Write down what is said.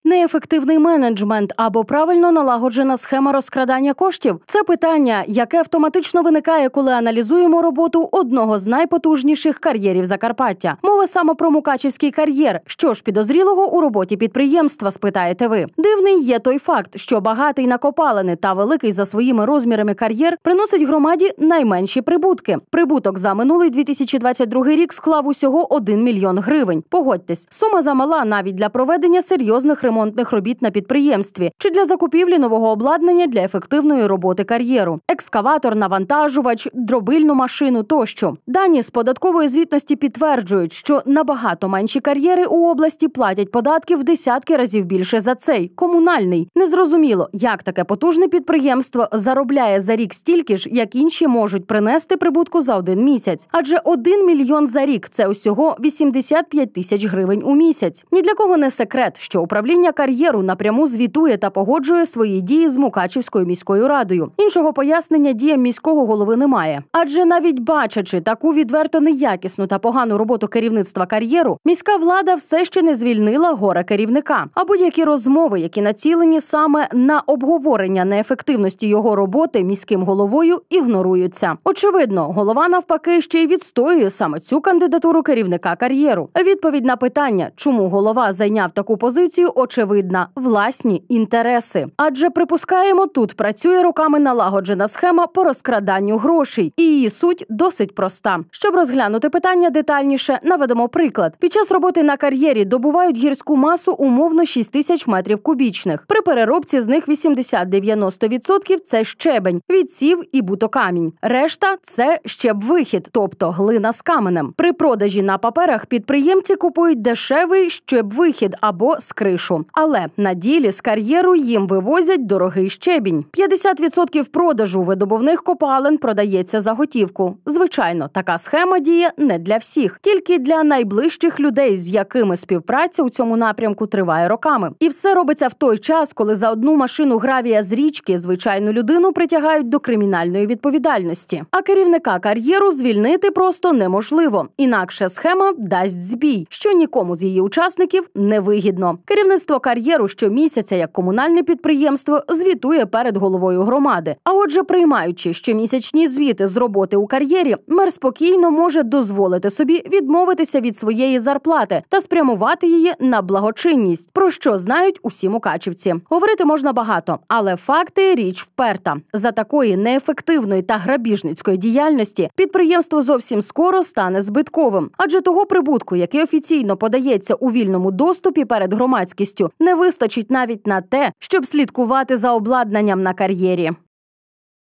Неефективний менеджмент або правильно налагоджена схема розкрадання коштів – це питання, яке автоматично виникає, коли аналізуємо роботу одного з найпотужніших кар'єрів Закарпаття. Мова саме про Мукачівський кар'єр. Що ж підозрілого у роботі підприємства, спитаєте ви? Дивний є той факт, що багатий на копалини та великий за своїми розмірами кар'єр приносить громаді найменші прибутки. Прибуток за минулий 2022 рік склав усього 1 мільйон гривень. Погодьтесь, сума замала навіть для проведення серйозних ремонтних робіт на підприємстві чи для закупівлі нового обладнання для ефективної роботи кар'єру. Екскаватор, навантажувач, дробильну машину тощо. Дані з податкової звітності підтверджують, що набагато менші кар'єри у області платять податки в десятки разів більше за цей – комунальний. Незрозуміло, як таке потужне підприємство заробляє за рік стільки ж, як інші можуть принести прибутку за один місяць. Адже 1 мільйон за рік – це усього 85 тисяч гривень у місяць. Ні для кого не секрет, що управління кар'єру напряму звітує та погоджує свої дії з Мукачівською міською радою. Іншого пояснення діям міського голови немає. Адже навіть бачачи таку відверто неякісну та погану роботу керівництва кар'єру, міська влада все ще не звільнила горе-керівника. А будь-які розмови, які націлені саме на обговорення неефективності його роботи міським головою, ігноруються. Очевидно, голова навпаки ще й відстоює саме цю кандидатуру керівника кар'єру. Відповідь на питання, чому голова зайняв таку позицію, очевидна – власні інтереси. Адже, припускаємо, тут працює роками налагоджена схема по розкраданню грошей. І її суть досить проста. Щоб розглянути питання детальніше, наведемо приклад. Під час роботи на кар'єрі добувають гірську масу умовно 6 тисяч метрів кубічних. При переробці з них 80-90% – це щебень, відсів і бутокамінь. Решта – це щебвихід, тобто глина з каменем. При продажі на паперах підприємці купують дешевий щебвихід або скришу. Але на ділі з кар'єру їм вивозять дорогий щебінь. 50% продажу видобувних копалин продається за готівку. Звичайно, така схема діє не для всіх, тільки для найближчих людей, з якими співпраця у цьому напрямку триває роками. І все робиться в той час, коли за одну машину гравія з річки звичайну людину притягають до кримінальної відповідальності. А керівника кар'єру звільнити просто неможливо. Інакше схема дасть збій, що нікому з її учасників не вигідно. Керівництво кар'єру щомісяця, як комунальне підприємство, звітує перед головою громади. А отже, приймаючи щомісячні звіти з роботи у кар'єрі, мер спокійно може дозволити собі відмовитися від своєї зарплати та спрямувати її на благочинність, про що знають усі мукачівці. Говорити можна багато, але факти – річ вперта. За такої неефективної та грабіжницької діяльності підприємство зовсім скоро стане збитковим. Адже того прибутку, який офіційно подається у вільному доступі перед громадськістю, не вистачить навіть на те, щоб слідкувати за обладнанням на кар'єрі.